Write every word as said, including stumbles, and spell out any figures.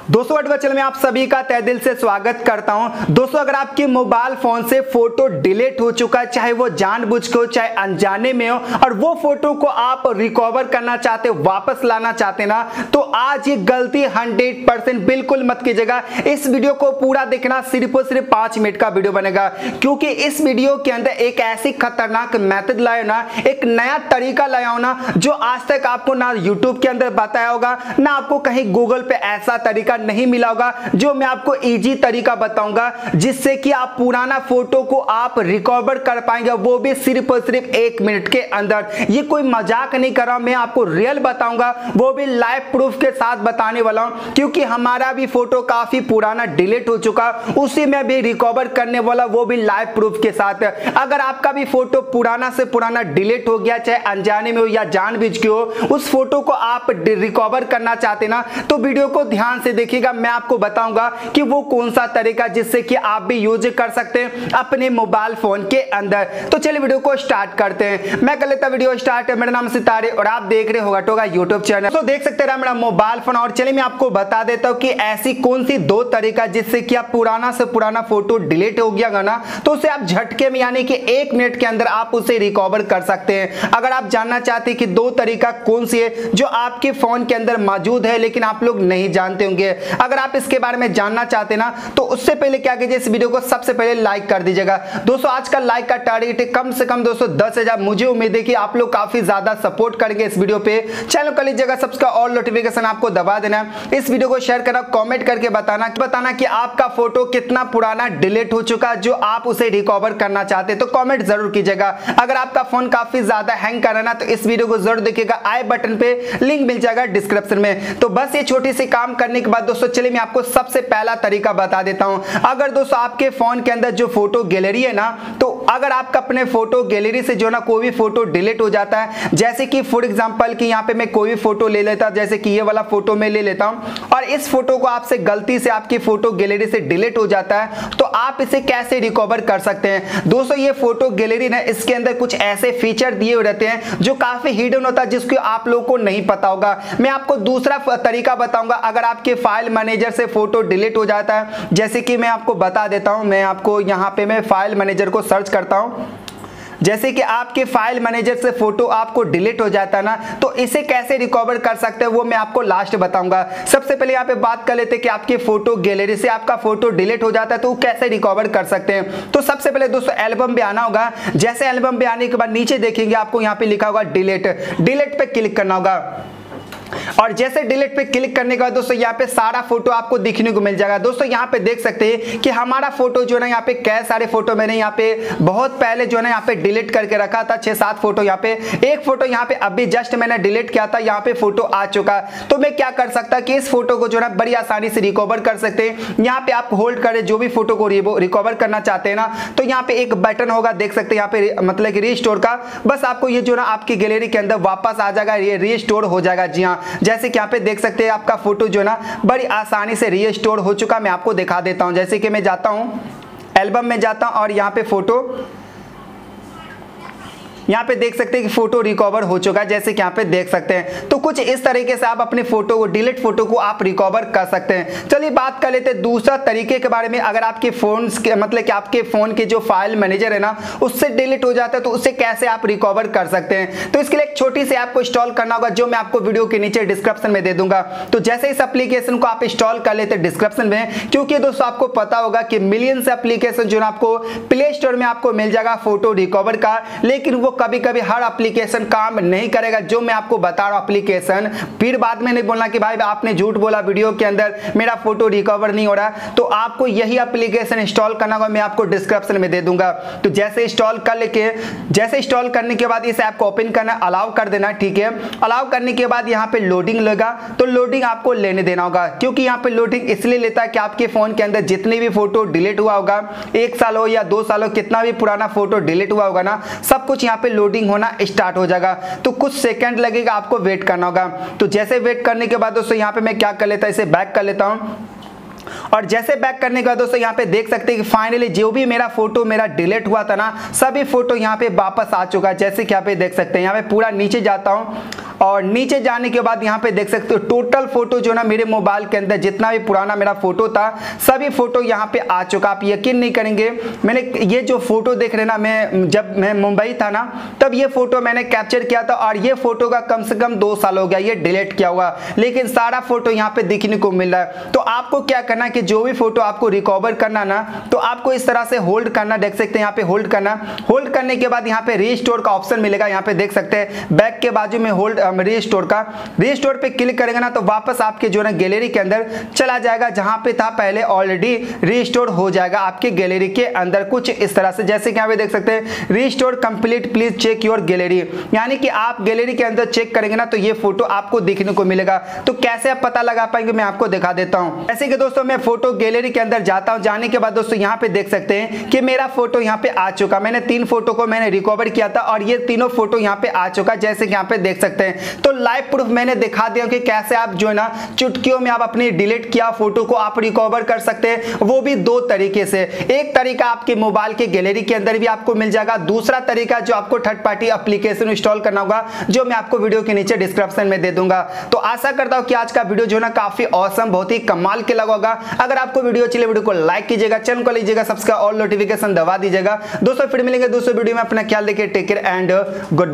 दोस्तों अडवा में आप सभी का तहे दिल से स्वागत करता हूं। दोस्तों अगर आपके मोबाइल फोन से फोटो डिलीट हो चुका है, चाहे वो जानबूझ के हो चाहे अनजाने में हो, और वो फोटो को आप रिकवर करना चाहते हो, वापस लाना चाहते ना, तो आज ये गलती हंड्रेड परसेंट बिल्कुल मत कीजिएगा। इस वीडियो को पूरा देखना, सिर्फ और सिर्फ पांच मिनट का वीडियो बनेगा, क्योंकि इस वीडियो के अंदर एक ऐसी खतरनाक मेथड लाया ना, एक नया तरीका लाया हो ना, जो आज तक आपको ना यूट्यूब के अंदर बताया होगा, ना आपको कहीं गूगल पे ऐसा तरीका नहीं मिला होगा, जो मैं आपको इजी तरीका बताऊंगा, जिससे कि आप पुराना फोटो को आप रिकवर कर पाएंगे, वो भी सिर्फ और सिर्फ एक मिनट के अंदर। ये कोई मजाक नहीं कर रहा, मैं आपको रियल बताऊंगा, वो भी लाइव प्रूफ के साथ बताने वाला हूं, क्योंकि हमारा भी फोटो काफी पुराना डिलीट हो चुका, उसी में भी रिकवर करने वाला, वो भी लाइव प्रूफ के साथ। अगर आपका भी फोटो पुराना से पुराना डिलीट हो गया, चाहे अनजाने में हो या जानबूझ के हो, उस फोटो को आप रिकवर करना चाहते ना, तो वीडियो को ध्यान से देखिएगा। मैं आपको बताऊंगा कि वो कौन सा तरीका जिससे कि आप भी यूज कर सकते हैं अपने मोबाइल फोन के अंदर। तो चलिए वीडियो को स्टार्ट करते हैं। मैं कर लेता वीडियो स्टार्ट। मेरा नाम सितारे और आप देख रहे होगा टोगा यूट्यूब चैनल। तो देख सकते हैं मेरा मोबाइल फोन, और चलिए मैं आपको बता देता हूं कि ऐसी कौन सी दो तरीका जिससे कि आप पुराना से पुराना फोटो डिलीट हो गया ना, तो उसे आप झटके में यानी कि एक मिनट के अंदर आप उसे रिकवर कर सकते हैं। अगर आप जानना चाहते हैं कि दो तरीका कौन सी है जो आपके फोन के अंदर मौजूद है लेकिन आप लोग नहीं जानते होंगे, अगर आप इसके बारे में जानना चाहते ना, तो उससे पहले क्या कीजिए, इस वीडियो को सबसे पहले लाइक कर दीजिएगा। दोस्तों आज का लाइक का टारगेट है कम से कम दोस्तों दस हजार। मुझे उम्मीद है कि आप लोग काफी ज्यादा सपोर्ट करेंगे इस वीडियो पे। चैनल कर लीजिएगा सब्सक्राइब और नोटिफिकेशन आपको दबा देना है। इस वीडियो को शेयर करना, कमेंट करके बताना बताना कि आपका फोटो कितना पुराना डिलीट हो चुका, जो आप उसे रिकवर करना चाहते हैं, तो कमेंट जरूर कीजिएगा। अगर आपका फोन काफी ज्यादा हैंग कर रहा है ना, तो इस वीडियो को जरूर देखिएगा, आई बटन पे लिंक मिल जाएगा डिस्क्रिप्शन में। तो बस ये छोटी सी काम करने के बाद दोस्तों चलिए मैं आपको सबसे पहला तरीका बता देता हूं। अगर दोस्तों आपके फोन के अंदर जो फोटो गैलरी है ना, तो अगर आपका अपने फोटो गैलरी से जो ना कोई भी फोटो डिलीट हो जाता है, जैसे कि फॉर एग्जांपल कि यहां पे मैं कोई भी फोटो ले लेता, जैसे कि ये वाला फोटो मैं ले लेता हूं, और इस फोटो को आपसे गलती से आपकी फोटो गैलरी से डिलीट हो जाता है, तो आप इसे कैसे रिकवर कर सकते हैं। दोस्तों ये फोटो गैलरी ना, इसके अंदर कुछ ऐसे फीचर दिए हुए रहते हैं जो काफी हिडन होता है, जिसको आप लोगों को नहीं पता होगा। मैं आपको दूसरा तरीका बताऊंगा। अगर आपके फाइल मैनेजर से फोटो डिलीट हो जाता है, जैसे कि मैं आपको बता देता हूं, मैं आपको यहां पे मैं फाइल मैनेजर को सर्च करता हूं, जैसे कि आपके फाइल मैनेजर से फोटो आपको डिलीट हो जाता है ना, तो इसे कैसे रिकवर कर सकते हैं वो मैं आपको लास्ट बताऊंगा। सबसे पहले यहाँ पे बात कर लेते हैं कि आपके फोटो गैलरी से आपका फोटो डिलीट हो जाता है तो वो कैसे रिकवर कर सकते हैं। तो सबसे पहले दोस्तों एल्बम पे आना होगा। जैसे एल्बम पे आने के बाद नीचे देखेंगे आपको यहाँ पे लिखा होगा डिलीट, डिलीट पे क्लिक करना होगा, और जैसे डिलीट पे क्लिक करने के बाद दोस्तों यहाँ पे सारा फोटो आपको दिखने को मिल जाएगा। दोस्तों यहाँ पे देख सकते हैं कि हमारा फोटो जो है यहाँ पे कै सारे फोटो मैंने यहाँ पे बहुत पहले जो है यहाँ पे डिलीट करके रखा था, छह सात फोटो। यहाँ पे एक फोटो यहाँ पे अभी जस्ट मैंने डिलीट किया था, यहाँ पे फोटो आ चुका। तो मैं क्या कर सकता कि इस फोटो को जो है बड़ी आसानी से रिकवर कर सकते हैं। यहाँ पे आप होल्ड करें जो भी फोटो को रिकवर करना चाहते हैं ना, तो यहाँ पे एक बटन होगा, देख सकते हैं यहाँ पे मतलब कि रीस्टोर का। बस आपको ये जो ना आपकी गैलरी के अंदर वापस आ जाएगा, ये रीस्टोर हो जाएगा। जी हाँ, जैसे कि यहाँ पे देख सकते हैं आपका फोटो जो ना बड़ी आसानी से रीस्टोर हो चुका। मैं आपको दिखा देता हूं। जैसे कि मैं जाता हूं एल्बम में जाता हूं और यहाँ पे फोटो, यहाँ पे देख सकते हैं कि फोटो रिकवर हो चुका है, जैसे कि यहाँ पे देख सकते हैं। तो कुछ इस तरीके से आप अपने फोटो को, डिलीट फोटो को आप रिकवर कर सकते हैं। चलिए बात कर लेते हैं दूसरा तरीके के बारे में। अगर आपके फोन के मतलब कि आपके फोन के जो फाइल मैनेजर है ना, उससे डिलीट हो जाता है, तो उससे कैसे आप रिकवर कर सकते हैं। तो इसके लिए एक छोटी सी ऐप को इंस्टॉल करना होगा, जो मैं आपको वीडियो के नीचे डिस्क्रिप्शन में दे दूंगा। तो जैसे इस एप्लीकेशन को आप इंस्टॉल कर लेते हैं डिस्क्रिप्शन में, क्योंकि दोस्तों आपको पता होगा कि मिलियंस एप्लीकेशन जो आपको प्ले स्टोर में आपको मिल जाएगा फोटो रिकवर का, लेकिन वो कभी कभी हर एप्लीकेशन काम नहीं करेगा। जो मैं आपको बता रहा हूं एप्लीकेशन, फिर बाद में नहीं बोलना कि भाई आपने झूठ बोला वीडियो के अंदर, मेरा फोटो रिकवर नहीं हो रहा। तो आपको यही एप्लीकेशन इंस्टॉल करना होगा, मैं आपको डिस्क्रिप्शन में दे दूंगा। तो जैसे इंस्टॉल कर लेके जैसे इंस्टॉल करने के बाद इस ऐप को ओपन करना, अलाउ कर देना, ठीक है। अलाउ करने के बाद यहाँ पे लोडिंग लेगा, तो लोडिंग आपको लेने देना होगा, क्योंकि यहाँ पे लोडिंग इसलिए लेता है कि आपके फोन के अंदर जितने भी फोटो डिलीट हुआ होगा, एक साल हो या दो साल हो, कितना भी पुराना फोटो डिलीट हुआ होगा ना, सब कुछ यहाँ पे लोडिंग होना स्टार्ट हो जाएगा। तो कुछ सेकंड लगेगा, आपको वेट करना होगा। तो जैसे वेट करने के बाद दोस्तों यहाँ पे मैं क्या कर लेता हूं, इसे बैक कर लेता हूं, और जैसे बैक करने के बाद दोस्तों यहाँ पे देख सकते हैं कि फाइनली जो भी मेरा फोटो मेरा डिलीट हुआ था ना, सभी फोटो यहाँ पे वापस आ चुका है। जैसे कि यहाँ पे देख सकते हैं, यहाँ पे पूरा नीचे जाता हूँ और नीचे जाने के बाद यहाँ पे देख सकते हो टोटल फोटो जो ना मेरे मोबाइल के अंदर जितना भी पुराना मेरा फोटो था सभी फोटो यहाँ पे आ चुका। आप यकीन नहीं करेंगे, मैंने ये जो फोटो देख रहे ना, मैं जब मैं मुंबई था ना तब ये फोटो मैंने कैप्चर किया था और ये फोटो का कम से कम दो साल हो गया ये डिलीट किया हुआ, लेकिन सारा फोटो यहाँ पे दिखने को मिल रहा है। तो आपको क्या करना कि जो भी फोटो आपको रिकवर करना ना, तो आपको इस तरह से होल्ड करना, देख सकते हैं यहाँ पे होल्ड करना। होल्ड करने के बाद यहाँ पे रीस्टोर का ऑप्शन मिलेगा, यहाँ पे देख सकते हैं बैक के बाजू में होल्ड रीस्टोर का, रीस्टोर पे क्लिक करेंगे ना तो वापस आपके जो है गैलरी के अंदर चला जाएगा, जहां पे था पहले ऑलरेडी रीस्टोर हो जाएगा आपके गैलरी के अंदर कुछ इस तरह से। जैसे कि यहाँ पे देख सकते हैं restore complete, please check your gallery, यानी कि आप गैलरी के अंदर चेक करेंगे ना तो ये फोटो आपको दिखने को मिलेगा। तो कैसे आप पता लगा पाएंगे मैं आपको दिखा देता हूं। ऐसे कि दोस्तों मैं फोटो गैलरी के अंदर जाता हूं, जाने के बाद दोस्तों यहाँ पे देख सकते हैं कि मेरा फोटो यहाँ पे आ चुका। मैंने तीन फोटो को मैंने रिकवर किया था और ये तीनों फोटो यहाँ पे आ चुका, जैसे कि यहाँ पे देख सकते हैं। तो लाइव प्रूफ मैंने दिखा दिया कि कैसे आप जो है ना चुटकियों में आप अपनी डिलीट किया फोटो को आप रिकवर कर सकते हैं, वो भी दो तरीके से। एक तरीका आपके मोबाइल के गैलरी के अंदर भी आपको मिल जाएगा, दूसरा तरीका जो आपको थर्ड पार्टी एप्लीकेशन इंस्टॉल करना होगा जो मैं आपको वीडियो के नीचे डिस्क्रिप्शन में दे दूंगा। तो आशा करता हूं कि आज का वीडियो जो है ना काफी ऑसम, बहुत ही कमाल के लगा होगा। अगर आपको वीडियो अच्छी लगी वीडियो को लाइक कीजिएगा, चैनल को लीजिएगा सब्सक्राइब और नोटिफिकेशन दबा दीजिएगा। दोस्तों फिर मिलेंगे दूसरे वीडियो में, अपना ख्याल रखिए, टेक केयर एंड गुड।